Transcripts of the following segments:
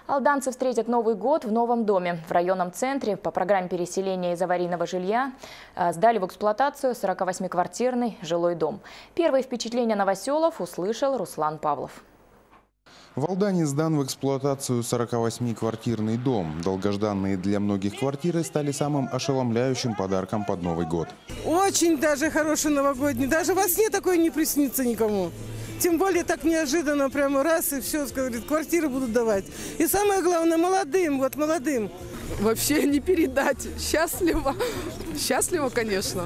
Алданцы встретят Новый год в новом доме. В районном центре по программе переселения из аварийного жилья сдали в эксплуатацию 48-квартирный жилой дом. Первые впечатления новоселов услышал Руслан Павлов. В Алдане сдан в эксплуатацию 48-квартирный дом. Долгожданные для многих квартиры стали самым ошеломляющим подарком под Новый год. Очень даже хороший новогодний. Даже во сне такое не приснится никому. Тем более так неожиданно, прямо раз и все, говорит, квартиры будут давать. И самое главное, молодым, вот молодым. Вообще не передать. Счастливо. Счастливо, конечно.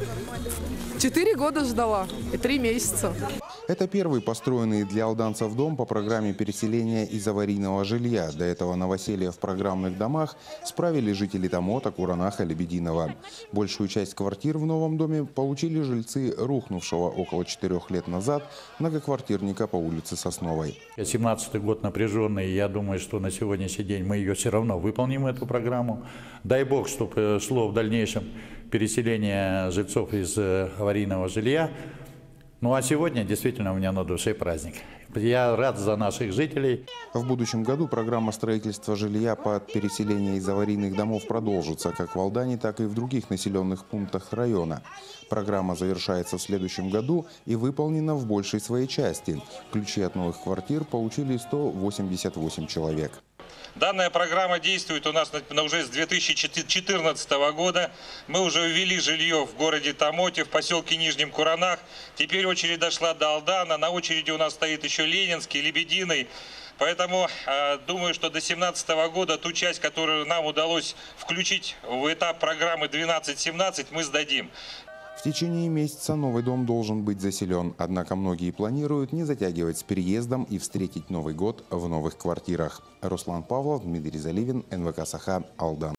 4 года ждала и 3 месяца. Это первый построенный для алданцев дом по программе переселения из аварийного жилья. До этого новоселья в программных домах справили жители Тамота, Куранаха, Лебединого. Большую часть квартир в новом доме получили жильцы рухнувшего около 4 лет назад многоквартирника по улице Сосновой. 17-й год напряженный. Я думаю, что на сегодняшний день мы ее все равно выполним, эту программу. Дай бог, чтобы шло в дальнейшем переселение жильцов из аварийного жилья. Ну а сегодня действительно у меня на душе праздник. Я рад за наших жителей. В будущем году программа строительства жилья под переселение из аварийных домов продолжится как в Алдане, так и в других населенных пунктах района. Программа завершается в следующем году и выполнена в большей своей части. Ключи от новых квартир получили 188 человек. Данная программа действует у нас уже с 2014 года. Мы уже ввели жилье в городе Тамоте, в поселке Нижнем Куранах. Теперь очередь дошла до Алдана. На очереди у нас стоит еще Ленинский, Лебединый. Поэтому думаю, что до 2017 года ту часть, которую нам удалось включить в этап программы 12-17, мы сдадим. В течение месяца новый дом должен быть заселен. Однако многие планируют не затягивать с переездом и встретить Новый год в новых квартирах. Руслан Павлов, Дмитрий Заливин, НВК Саха, Алдан.